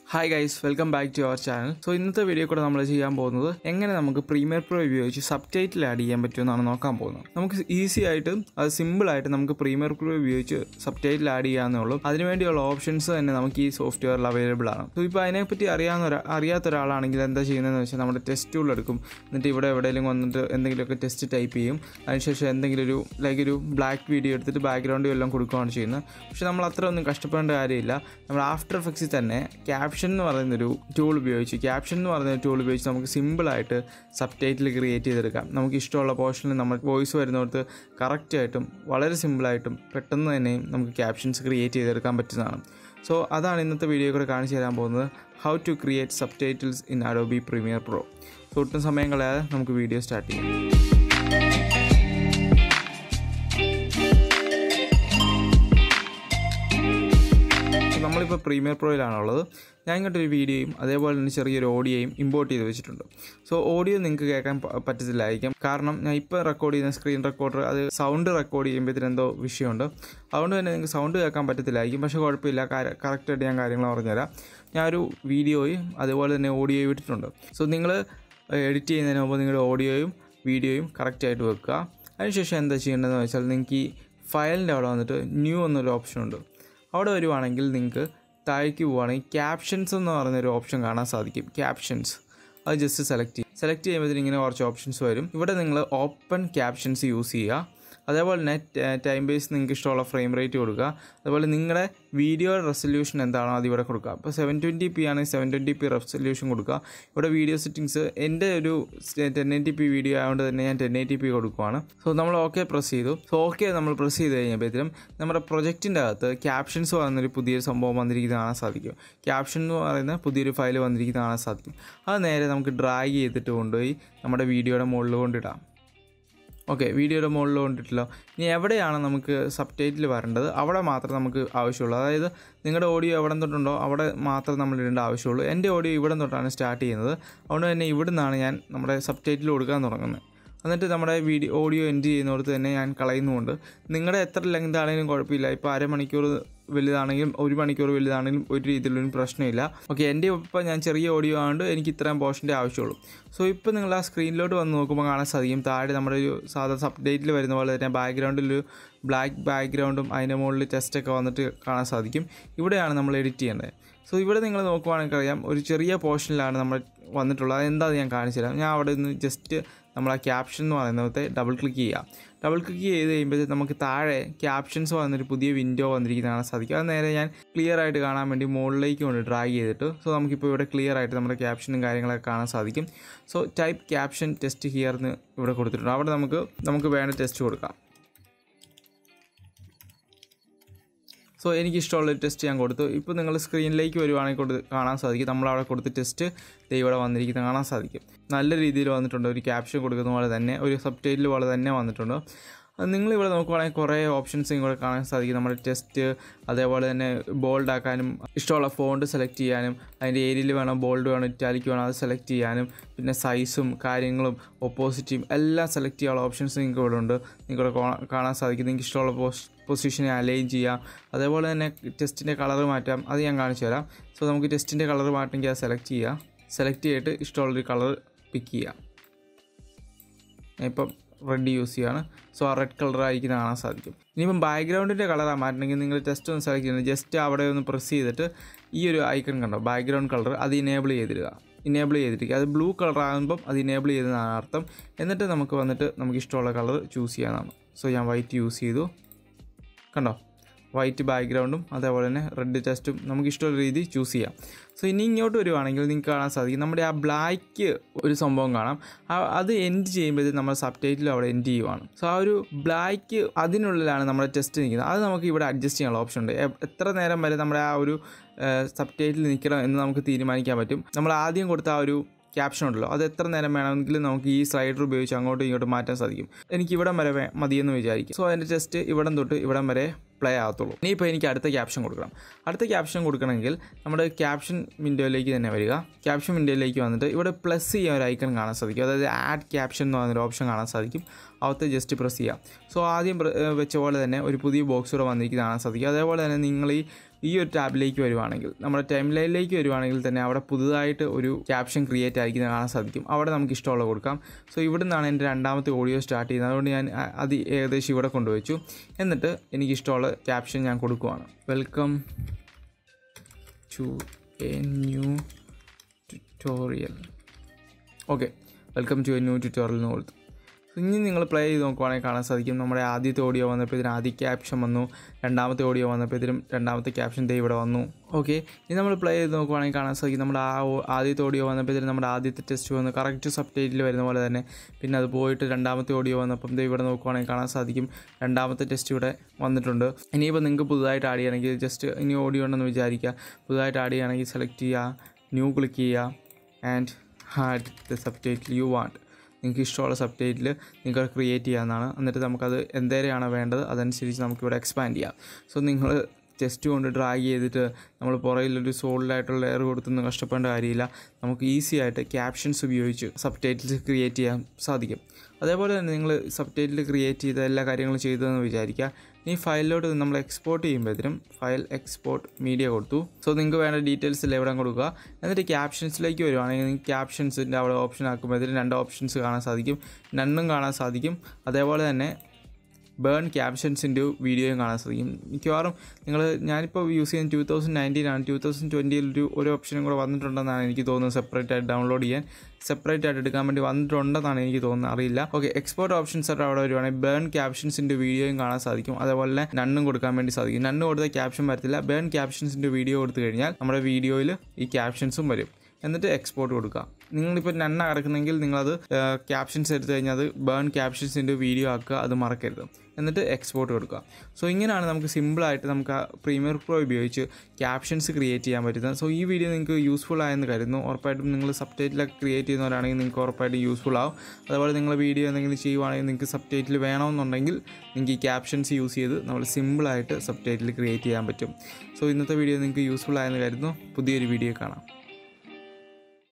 Hi guys, welcome back to our channel. So ഇന്നത്തെ video കൂടെ നമ്മൾ ചെയ്യാൻ പോകുന്നത് എങ്ങനെ നമുക്ക് പ്രീമിയർ പ്രോ ഉപയോഗിച്ച് സബ്ടൈറ്റിൽ ആഡ് ചെയ്യാൻ പറ്റുമെന്നാണ് നോക്കാൻ പോകുന്നത്. നമുക്ക് ഈസി ആയിട്ട് അത് സിമ്പിൾ ആയിട്ട് നമുക്ക് പ്രീമിയർ പ്രോ ഉപയോഗിച്ച് സബ്ടൈറ്റിൽ ആഡ് ചെയ്യാവുന്നേ. അതിനുവേണ്ടിയുള്ള ഓപ്ഷൻസ് തന്നെ നമുക്ക് ഈ സോഫ്റ്റ്വെയറിൽ അവൈലബിൾ ആണ്. സോ ഇപ്പോൾ അതിനെപ്പറ്റി അറിയാത്ത ഒരാളാണെങ്കിൽ എന്താ ചെയ്യുന്നതെന്ന് വെച്ചാൽ നമ്മുടെ ടെസ്റ്റ് ടൂൾ എടുക്കും. എന്നിട്ട് ഇവിടെ എവിടെയെങ്കിലും വന്നിട്ട് എന്തെങ്കിലുമൊക്കെ ടെസ്റ്റ് ടൈപ്പ് ചെയ്യും. അതിനുശേഷം എന്തെങ്കിലും ഒരു ബ്ലാക്ക് വീഡിയോ എടുത്തിട്ട് ബാക്ക്ഗ്രൗണ്ടും എല്ലാം കൊടുക്കുകയാണ് ചെയ്യുന്നത്. പക്ഷേ നമ്മൾ അത്ര ഒന്നും കഷ്ടപ്പെടേണ്ട കാര്യമില്ല. നമ്മൾ ആഫ്റ്റർ എഫക്ട്സിൽ തന്നെ ക്യാപ്ഷൻ എന്ന് പറയുന്നൊരു ടൂൾ ഉപയോഗിച്ച് നമുക്ക് സിമ്പിളായിട്ട് സബ്ടൈറ്റിൽ ക്രിയേറ്റ് ചെയ്തെടുക്കാം. നമുക്ക് ഇഷ്ടമുള്ള പോർഷനിൽ നമ്മൾ വോയിസ് വരുന്നിടത്ത് കറക്റ്റായിട്ടും വളരെ സിമ്പിളായിട്ടും പെട്ടെന്ന് തന്നെയും നമുക്ക് ക്യാപ്ഷൻസ് ക്രിയേറ്റ് ചെയ്തെടുക്കാൻ പറ്റുന്നതാണ്. സോ അതാണ് ഇന്നത്തെ വീഡിയോ കൂടെ കാണിച്ചു തരാൻ പോകുന്നത്, how to create subtitles in Adobe Premiere Pro. So ഒട്ടും സമയം കളയാതെ നമുക്ക് വീഡിയോ സ്റ്റാർട്ട് ചെയ്യാം. നമ്മളിപ്പോൾ പ്രീമിയർ പ്രോയിലാണുള്ളത്. ഞാൻ ഇങ്ങോട്ടൊരു വീഡിയോയും അതേപോലെ തന്നെ ചെറിയൊരു ഓഡിയോയും ഇമ്പോർട്ട് ചെയ്ത് വെച്ചിട്ടുണ്ട്. സോ ഓഡിയോ നിങ്ങൾക്ക് കേൾക്കാൻ പറ്റത്തില്ലായിരിക്കും, കാരണം ഞാൻ ഇപ്പോൾ റെക്കോർഡ് ചെയ്യുന്ന സ്ക്രീൻ റെക്കോർഡർ അത് സൗണ്ട് റെക്കോർഡ് ചെയ്യുമ്പോഴത്തേന് എന്തോ വിഷയമുണ്ട്. അതുകൊണ്ട് തന്നെ നിങ്ങൾക്ക് സൗണ്ട് കേൾക്കാൻ പറ്റത്തില്ലായിരിക്കും. പക്ഷേ കുഴപ്പമില്ല, കറക്റ്റായിട്ട് ഞാൻ കാര്യങ്ങൾ പറഞ്ഞുതരാം. ഞാനൊരു വീഡിയോയും അതേപോലെ തന്നെ ഓഡിയോയും ഇട്ടിട്ടുണ്ട്. സോ നിങ്ങൾ എഡിറ്റ് ചെയ്യുന്നതിന് മുമ്പ് നിങ്ങളുടെ ഓഡിയോയും വീഡിയോയും കറക്റ്റായിട്ട് വെക്കുക. അതിനുശേഷം എന്താ ചെയ്യേണ്ടതെന്ന് വെച്ചാൽ നിങ്ങൾക്ക് ഈ ഫയലിൻ്റെ അവിടെ വന്നിട്ട് ന്യൂ എന്നൊരു ഓപ്ഷനുണ്ട്. അവിടെ വരുവാണെങ്കിൽ നിങ്ങൾക്ക് താഴേക്ക് പോവുകയാണെങ്കിൽ ക്യാപ്ഷൻസ് എന്ന് പറയുന്നൊരു ഓപ്ഷൻ കാണാൻ സാധിക്കും. ക്യാപ്ഷൻസ് അത് ജസ്റ്റ് സെലക്ട് ചെയ്യുമ്പോഴത്തേന് ഇങ്ങനെ കുറച്ച് ഓപ്ഷൻസ് വരും. ഇവിടെ നിങ്ങൾ ഓപ്പൺ ക്യാപ്ഷൻസ് യൂസ് ചെയ്യുക. അതേപോലെ തന്നെ ടൈം ബേസ് നിങ്ങൾക്ക് ഇഷ്ടമുള്ള ഫ്രെയിം റേറ്റ് കൊടുക്കുക. അതുപോലെ നിങ്ങളുടെ വീഡിയോ റെസൊല്യൂഷൻ എന്താണോ അത് ഇവിടെ കൊടുക്കുക. ഇപ്പോൾ 720p ആണെങ്കിൽ 720p റെസൊല്യൂഷൻ കൊടുക്കുക. ഇവിടെ വീഡിയോ സെറ്റിങ്സ് എൻ്റെ ഒരു 1080p വീഡിയോ ആയതുകൊണ്ട് തന്നെ ഞാൻ 1080p കൊടുക്കുകയാണ്. സോ നമ്മൾ ഓക്കെ പ്രസ് ചെയ്തു. സോ ഓക്കെ നമ്മൾ പ്രസ് ചെയ്ത് കഴിഞ്ഞപ്പോഴത്തേനും നമ്മുടെ പ്രൊജക്റ്റിൻ്റെ അകത്ത് ക്യാപ്ഷൻസ് പറയുന്നൊരു പുതിയൊരു സംഭവം വന്നിരിക്കുന്നത് കാണാൻ സാധിക്കും. ക്യാപ്ഷൻ എന്ന് പറയുന്ന പുതിയൊരു ഫയൽ വന്നിരിക്കുന്നത് കാണാൻ സാധിക്കും. അത് നേരെ നമുക്ക് ഡ്രാഗ് ചെയ്തിട്ട് കൊണ്ടുപോയി നമ്മുടെ വീഡിയോയുടെ മുകളിൽ കൊണ്ടിടാം. ഓക്കെ, വീഡിയോയുടെ മുകളിൽ കൊണ്ടിട്ടില്ലോ. ഇനി എവിടെയാണ് നമുക്ക് സബ്ടൈറ്റിൽ വരേണ്ടത് അവിടെ മാത്രം നമുക്ക് ആവശ്യമുള്ളൂ. അതായത് നിങ്ങളുടെ ഓഡിയോ എവിടെ തൊട്ടുണ്ടോ അവിടെ മാത്രം നമ്മൾ ഇടേണ്ട ആവശ്യമുള്ളൂ. എൻ്റെ ഓഡിയോ ഇവിടെ തൊട്ടാണ് സ്റ്റാർട്ട് ചെയ്യുന്നത്. അതുകൊണ്ട് തന്നെ ഇവിടെ നിന്നാണ് ഞാൻ നമ്മുടെ സബ്ടൈറ്റിൽ കൊടുക്കാൻ തുടങ്ങുന്നത്. എന്നിട്ട് നമ്മുടെ ഓഡിയോ എൻഡ് ചെയ്യുന്നിടത്ത് തന്നെ ഞാൻ കളയുന്നുമുണ്ട്. നിങ്ങളുടെ എത്ര ലെങ്ത് ആണെങ്കിലും കുഴപ്പമില്ല. ഇപ്പോൾ അരമണിക്കൂർ വലുതാണെങ്കിലും 1 മണിക്കൂർ വലുതാണെങ്കിലും ഒരു രീതിയിലൊരു പ്രശ്നമില്ല. ഓക്കെ, എൻ്റെ ഇപ്പോൾ ഞാൻ ചെറിയ ഓഡിയോ ആയതുകൊണ്ട് എനിക്ക് ഇത്രയും പോർഷൻ്റെ ആവശ്യമുള്ളൂ. സോ ഇപ്പോൾ നിങ്ങൾ ആ സ്ക്രീനിലോട്ട് വന്ന് നോക്കുമ്പോൾ കാണാൻ സാധിക്കും താഴെ നമ്മുടെ ഒരു സാധാ സബ്ടൈറ്റിൽ വരുന്ന പോലെ തന്നെ ബാക്ക്ഗ്രൗണ്ടിലൊരു ബ്ലാക്ക് ബാക്ക്ഗ്രൗണ്ടും അതിൻ്റെ മുകളിൽ ടെസ്റ്റൊക്കെ വന്നിട്ട് കാണാൻ സാധിക്കും. ഇവിടെയാണ് നമ്മൾ എഡിറ്റ് ചെയ്യേണ്ടത്. സോ ഇവിടെ നിങ്ങൾ നോക്കുവാണെങ്കിൽ അറിയാം ഒരു ചെറിയ പോർഷനിലാണ് നമ്മൾ വന്നിട്ടുള്ളത്. അതെന്താണെന്ന് ഞാൻ കാണിച്ചു തരാം. ഞാൻ അവിടെ നിന്ന് ജസ്റ്റ് നമ്മൾ ആ ക്യാപ്ഷൻ എന്ന് പറയുന്നതിനകത്ത് ഡബിൾ ക്ലിക്ക് ചെയ്ത് കഴിയുമ്പോൾ നമുക്ക് താഴെ ക്യാപ്ഷൻസ് വന്നൊരു പുതിയ വിൻഡോ വന്നിരിക്കുന്നതാണ് സാധിക്കും. അത് നേരെ ഞാൻ ക്ലിയർ ആയിട്ട് കാണാൻ വേണ്ടി മുകളിലേക്ക് കൊണ്ട് ഡ്രാഗ് ചെയ്തിട്ട് സോ നമുക്കിപ്പോൾ ഇവിടെ ക്ലിയർ ആയിട്ട് നമ്മുടെ ക്യാപ്ഷനും കാര്യങ്ങളൊക്കെ കാണാൻ സാധിക്കും. So type caption test here എന്ന് ഇവിടെ കൊടുത്തിട്ടുണ്ട്. അവിടെ നമുക്ക് വേണ്ട ടെസ്റ്റ് കൊടുക്കാം. സോ എനിക്കിഷ്ടമുള്ളൊരു ടെസ്റ്റ് ഞാൻ കൊടുത്തു. ഇപ്പോൾ നിങ്ങൾ സ്ക്രീനിലേക്ക് വരുവാണെങ്കിൽ കാണാൻ സാധിക്കും നമ്മളവിടെ കൊടുത്ത് ടെസ്റ്റ് ഇവിടെ വന്നിരിക്കുന്നത് കാണാൻ സാധിക്കും. നല്ല രീതിയിൽ വന്നിട്ടുണ്ട്. ഒരു ക്യാപ്ഷൻ കൊടുക്കുന്ന പോലെ തന്നെ ഒരു സബ്ടൈറ്റിൽ പോലെ തന്നെ വന്നിട്ടുണ്ട്. നിങ്ങളിവിടെ നോക്കുവാണെങ്കിൽ കുറേ ഓപ്ഷൻസ് ഇവിടെ കാണാൻ സാധിക്കും. നമ്മുടെ ടെസ്റ്റ് അതേപോലെ തന്നെ ബോൾഡ് ആക്കാനും ഇഷ്ടമുള്ള ഫോണ്ട് സെലക്ട് ചെയ്യാനും അതിൻ്റെ ഏരിയയിൽ വേണം ബോൾഡ് വേണം ഇറ്റാലിക് വേണം അത് സെലക്ട് ചെയ്യാനും പിന്നെ സൈസും കാര്യങ്ങളും ഓപ്പോസിറ്റും എല്ലാം സെലക്ട് ചെയ്യാനുള്ള ഓപ്ഷൻസ് നിങ്ങൾക്ക് ഇവിടെ ഉണ്ട്. നിങ്ങൾക്ക് കാണാൻ സാധിക്കും. നിങ്ങൾക്ക് ഇഷ്ടമുള്ള പൊസിഷനെ അലൈൻ ചെയ്യാം. അതേപോലെ തന്നെ ടെസ്റ്റിൻ്റെ കളർ മാറ്റാം. അത് ഞാൻ കാണിച്ചു തരാം. സോ നമുക്ക് ടെസ്റ്റിൻ്റെ കളർ മാറ്റണമെങ്കിൽ അത് സെലക്ട് ചെയ്തിട്ട് ഇഷ്ടമുള്ളൊരു കളർ പിക്ക് ചെയ്യാം. ഇപ്പം റെഡ് യൂസ് ചെയ്യാണ്. സോ ആ റെഡ് കളറായിരിക്കും കാണാൻ സാധിക്കും. ഇനിയിപ്പം ബാക്ക്ഗ്രൗണ്ടിൻ്റെ കളറാണ് മാറ്റണമെങ്കിൽ നിങ്ങൾ ടെസ്റ്റ് ഒന്ന് സെലക്ട് ചെയ്യുന്നത് ജസ്റ്റ് അവിടെ ഒന്ന് പ്രസ് ചെയ്തിട്ട് ഈ ഒരു ഐക്കൺ കണ്ടോ ബാക്ക്ഗ്രൗണ്ട് കളർ അത് ഇനേബിൾ ചെയ്തിരിക്കുക. അത് ബ്ലൂ കളർ ആകുമ്പം അത് ഇനേബിൾ ചെയ്തതാണ് അർത്ഥം. എന്നിട്ട് നമുക്ക് ഇഷ്ടമുള്ള കളർ ചൂസ് ചെയ്യാനാണ്. സോ ഞാൻ വൈറ്റ് യൂസ് ചെയ്തു. കണ്ടോ, വൈറ്റ് ബാക്ക്ഗ്രൗണ്ടും അതേപോലെ തന്നെ റെഡ് ടെസ്റ്റും നമുക്ക് ഇഷ്ടമുള്ള രീതി ചൂസ് ചെയ്യാം. സോ ഇനി ഇങ്ങോട്ട് വരുവാണെങ്കിൽ നിങ്ങൾക്ക് കാണാൻ സാധിക്കും നമ്മുടെ ആ ബ്ലാക്ക് ഒരു സംഭവം കാണാം. അത് എൻഡ് ചെയ്യുമ്പോഴത്തേക്കും നമ്മൾ സബ്ടൈറ്റിൽ അവിടെ എൻഡ് ചെയ്യുവാണ്. സോ ആ ഒരു ബ്ലാക്ക് അതിനുള്ളിലാണ് നമ്മുടെ ടെസ്റ്റ് നിൽക്കുന്നത്. അത് നമുക്ക് ഇവിടെ അഡ്ജസ്റ്റ് ചെയ്യാനുള്ള ഓപ്ഷൻ ഉണ്ട്. എത്ര നേരം വരെ നമ്മുടെ ആ ഒരു സബ്ടൈറ്റിൽ നിൽക്കണം എന്ന് നമുക്ക് തീരുമാനിക്കാൻ പറ്റും. നമ്മൾ ആദ്യം കൊടുത്ത ആ ഒരു ക്യാപ്ഷൻ ഉണ്ടല്ലോ അത് എത്ര നേരം വേണമെങ്കിലും നമുക്ക് ഈ സ്ലൈഡർ ഉപയോഗിച്ച് അങ്ങോട്ടും ഇങ്ങോട്ടും മാറ്റാൻ സാധിക്കും. എനിക്ക് ഇവിടം വരെ മതിയെന്ന് വിചാരിക്കും. സോ അതിൻ്റെ ടെസ്റ്റ് ഇവിടം തൊട്ട് ഇവിടം വരെ പ്ലേ ആകത്തുള്ളൂ. ഇനിയിപ്പോൾ എനിക്ക് അടുത്ത ക്യാപ്ഷൻ കൊടുക്കണം. അടുത്ത ക്യാപ്ഷൻ കൊടുക്കണമെങ്കിൽ നമ്മുടെ ക്യാപ്ഷൻ വിൻഡോയിലേക്ക് തന്നെ വരിക. ക്യാപ്ഷൻ വിൻഡോയിലേക്ക് വന്നിട്ട് ഇവിടെ പ്ലസ് ചെയ്യാൻ ഒരു ഐക്കൺ കാണാൻ സാധിക്കും. അതായത് ആഡ് ക്യാപ്ഷൻ എന്ന് പറഞ്ഞൊരു ഓപ്ഷൻ കാണാൻ സാധിക്കും. അകത്ത് ജസ്റ്റ് പ്രസ് ചെയ്യാം. സോ ആദ്യം വെച്ച പോലെ തന്നെ ഒരു പുതിയ ബോക്സ് കൂടെ വന്നിരിക്കുന്നത് കാണാൻ സാധിക്കും. അതേപോലെ തന്നെ നിങ്ങൾ ഈ ഈ ഒരു ടാബിലേക്ക് വരുവാണെങ്കിൽ, നമ്മുടെ ടൈം ലൈനിലേക്ക് വരുവാണെങ്കിൽ തന്നെ അവിടെ പുതുതായിട്ട് ഒരു ക്യാപ്ഷൻ ക്രിയേറ്റ് ആയിരിക്കുന്നത് കാണാൻ സാധിക്കും. അവിടെ നമുക്ക് ഇഷ്ടമുള്ള കൊടുക്കാം. സോ ഇവിടെ നിന്നാണ് എൻ്റെ രണ്ടാമത്തെ ഓഡിയോ സ്റ്റാർട്ട് ചെയ്യുന്നത്. അതുകൊണ്ട് ഞാൻ അത് ഏകദേശം ഇവിടെ കൊണ്ടുവച്ചു. എന്നിട്ട് എനിക്കിഷ്ടമുള്ള ക്യാപ്ഷൻ ഞാൻ കൊടുക്കുവാണ്. Welcome to a new tutorial. Okay, welcome to a new tutorial എന്ന് കൊടുത്തു. ഇനി നിങ്ങൾ പ്ലേ ചെയ്ത് നോക്കുവാണെങ്കിൽ കാണാൻ സാധിക്കും നമ്മുടെ ആദ്യത്തെ ഓഡിയോ വന്നപ്പോഴത്തേനും ആദ്യ ക്യാപ്ഷൻ വന്നു, രണ്ടാമത്തെ ഓഡിയോ വന്നപ്പോഴത്തേനും രണ്ടാമത്തെ ക്യാപ്ഷൻ ദേ ഇവിടെ വന്നു. ഓക്കെ, ഇനി നമ്മൾ പ്ലേ ചെയ്ത് നോക്കുവാണെങ്കിൽ കാണാൻ സാധിക്കും നമ്മുടെ ആദ്യത്തെ ഓഡിയോ വന്നപ്പോഴത്തേനും നമ്മുടെ ആദ്യത്തെ ടെസ്റ്റ് വന്നു കറക്റ്റ് സബ് ടൈറ്റിൽ വരുന്ന പോലെ തന്നെ. പിന്നെ അത് പോയിട്ട് രണ്ടാമത്തെ ഓഡിയോ വന്നപ്പം ദേ ഇവിടെ നോക്കുവാണെങ്കിൽ കാണാൻ സാധിക്കും രണ്ടാമത്തെ ടെസ്റ്റ് ഇവിടെ വന്നിട്ടുണ്ട്. ഇനിയിപ്പോൾ നിങ്ങൾക്ക് പുതുതായിട്ട് ആഡ് ചെയ്യണമെങ്കിൽ ജസ്റ്റ് ഇനി ഓഡിയോ ഉണ്ടെന്ന് വിചാരിക്കുക. പുതുതായിട്ട് ആഡ് ചെയ്യുകയാണെങ്കിൽ സെലക്ട് ചെയ്യുക, ന്യൂ ക്ലിക്ക് ചെയ്യുക and add the subtitle you want. നിങ്ങൾക്ക് ഇഷ്ടമുള്ള സബ് ടൈറ്റിൽ നിങ്ങൾക്ക് ക്രിയേറ്റ് ചെയ്യാവുന്നതാണ്. എന്നിട്ട് നമുക്കത് എന്തേരെയാണോ വേണ്ടത് അതനുസരിച്ച് നമുക്കിവിടെ എക്സ്പാൻഡ് ചെയ്യാം. സോ നിങ്ങൾ ടെസ്റ്റ് കൊണ്ട് ഡ്രാഗ് ചെയ്തിട്ട് നമ്മൾ പുറകിലൊരു സോളിഡായിട്ടുള്ള ലെയർ കൊടുത്തൊന്നും കഷ്ടപ്പെടേണ്ട കാര്യമില്ല. നമുക്ക് ഈസി ആയിട്ട് ക്യാപ്ഷൻസ് ഉപയോഗിച്ച് സബ് ടൈറ്റിൽസ് ക്രിയേറ്റ് ചെയ്യാൻ സാധിക്കും. അതേപോലെ തന്നെ നിങ്ങൾ സബ് ടൈറ്റിൽ ക്രിയേറ്റ് ചെയ്ത എല്ലാ കാര്യങ്ങളും ചെയ്തതെന്ന് വിചാരിക്കുക. ഈ ഫയലിലോട്ട് നമ്മൾ എക്സ്പോർട്ട് ചെയ്യുമ്പോഴത്തേനും ഫയൽ എക്സ്പോർട്ട് മീഡിയ കൊടുത്തു. സോ നിങ്ങൾക്ക് വേണ്ട ഡീറ്റെയിൽസ് എവിടെ കൊടുക്കുക. എന്നിട്ട് ക്യാപ്ഷൻസിലേക്ക് വരുവാണെങ്കിൽ നിങ്ങൾക്ക് ക്യാപ്ഷൻസിൻ്റെ അവിടെ ഓപ്ഷൻ ആക്കുമ്പോഴത്തേനും 2 ഓപ്ഷൻസ് കാണാൻ സാധിക്കും. നണ്ണും കാണാൻ സാധിക്കും. അതേപോലെ തന്നെ ബേൺ ക്യാപ്ഷൻസിൻ്റെ വീഡിയോയും കാണാൻ സാധിക്കും. മിക്കവാറും ഞാനിപ്പോൾ യൂസ് ചെയ്യുന്ന 2019 ആണ്. 2020 ഒരു ഓപ്ഷനും കൂടെ വന്നിട്ടുണ്ടെന്നാണ് എനിക്ക് തോന്നുന്നത്. സെപ്പറേറ്റ് ആയിട്ട് ഡൗൺലോഡ് ചെയ്യാൻ, സെപ്പറേറ്റ് ആയിട്ട് എടുക്കാൻ വേണ്ടി വന്നിട്ടുണ്ടെന്നാണ് എനിക്ക് തോന്നുന്നത്, അറിയില്ല. ഓക്കെ, എക്സ്പോർട്ട് ഓപ്ഷൻസ് ആയിട്ട് അവിടെ വരുവാണെങ്കിൽ ബേൺ ക്യാപ്ഷൻസിൻ്റെ വീഡിയോയും കാണാൻ സാധിക്കും. അതേപോലെ നണ്ണും കൊടുക്കാൻ വേണ്ടി സാധിക്കും. നണ്ണ് കൊടുത്ത ക്യാപ്ഷൻ വരത്തില്ല. ബേൺ ക്യാപ്ഷൻസിൻ്റെ വീഡിയോ കൊടുത്തു കഴിഞ്ഞാൽ നമ്മുടെ വീഡിയോയിൽ ഈ ക്യാപ്ഷൻസും വരും. എന്നിട്ട് എക്സ്പോർട്ട് കൊടുക്കുക. നിങ്ങളിപ്പോൾ നണ്ണ കിടക്കുന്നെങ്കിൽ നിങ്ങളത് ക്യാപ്ഷൻസ് എടുത്തു കഴിഞ്ഞാൽ അത് ബേൺ ക്യാപ്ഷൻസിൻ്റെ വീഡിയോ ആക്കുക, അത് മറക്കരുത്. എന്നിട്ട് എക്സ്പോർട്ട് കൊടുക്കുക. സോ ഇങ്ങനെയാണ് നമുക്ക് സിമ്പിളായിട്ട് നമുക്ക് പ്രീമിയർ പ്രോ ഉപയോഗിച്ച് ക്യാപ്ഷൻസ് ക്രിയേറ്റ് ചെയ്യാൻ പറ്റുന്നത്. സോ ഈ വീഡിയോ നിങ്ങൾക്ക് യൂസ്ഫുൾ ആയെന്ന് കരുതുന്നു. ഉറപ്പായിട്ടും നിങ്ങൾ സബ് ടൈറ്റിലൊക്കെ ക്രിയേറ്റ് ചെയ്യുന്നവരാണെങ്കിൽ നിങ്ങൾക്ക് ഉറപ്പായിട്ടും യൂസ്ഫുൾ ആവും. അതുപോലെ നിങ്ങൾ വീഡിയോ എന്തെങ്കിലും ചെയ്യുവാണെങ്കിൽ നിങ്ങൾക്ക് സബ് ടൈറ്റിൽ വേണമെന്നുണ്ടെങ്കിൽ നിങ്ങൾക്ക് ഈ ക്യാപ്ഷൻസ് യൂസ് ചെയ്ത് നമ്മൾ സിമ്പിളായിട്ട് സബ് ടൈറ്റിൽ ക്രിയേറ്റ് ചെയ്യാൻ പറ്റും. സോ ഇന്നത്തെ വീഡിയോ നിങ്ങൾക്ക് യൂസ്ഫുൾ ആയെന്ന് കരുതുന്നു. പുതിയൊരു വീഡിയോ കാണാം.